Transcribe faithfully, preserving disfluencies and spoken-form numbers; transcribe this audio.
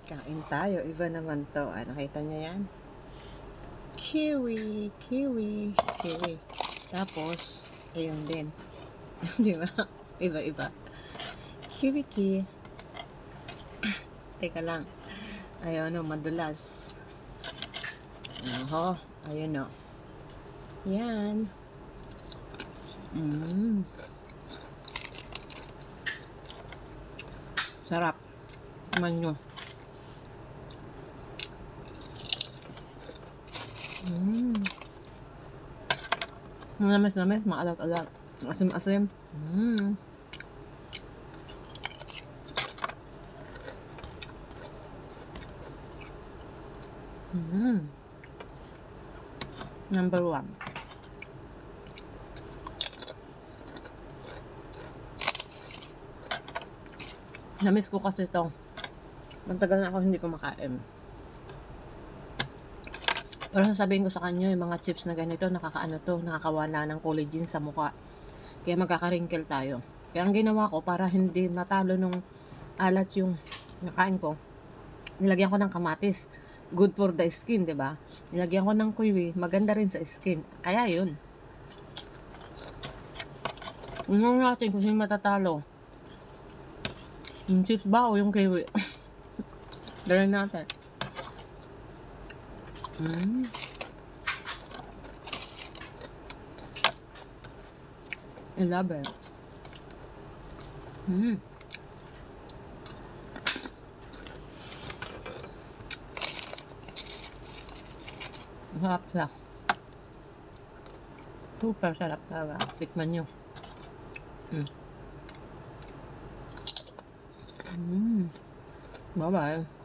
Kain tayo. Iba naman to. Ah, nakita niyo yan? Kiwi. Kiwi. Kiwi. Tapos, ayun din. Di ba? Iba-iba. Kiwi ki. Teka lang. Ayun o, madulas. Oho. Ayun o. Yan. Mmm. Sarap. Naman nyo. Mmm. Namis-namis, maalat-alat. Asim-asim. Mmm. Mmm. Number one. Namiss ko kasi ito. Matagal na ako hindi kumakain. Pero sasabihin ko sa kanya, yung mga chips na ganito, nakakaano to, nakakawala ng collagen sa mukha. Kaya magkaka-wrinkle tayo. Kaya ang ginawa ko, para hindi matalo nung alat yung nakain ko, nilagyan ko ng kamatis. Good for the skin, di ba? Nilagyan ko ng kiwi, maganda rin sa skin. Kaya yun. Tingnan natin kung sino matatalo. Yung chips ba o yung kiwi? Dala natin. Mm. I love it. Mm. Sarap siya. Super sarap talaga. Tikman nyo. Mm. Mm. Bye-bye.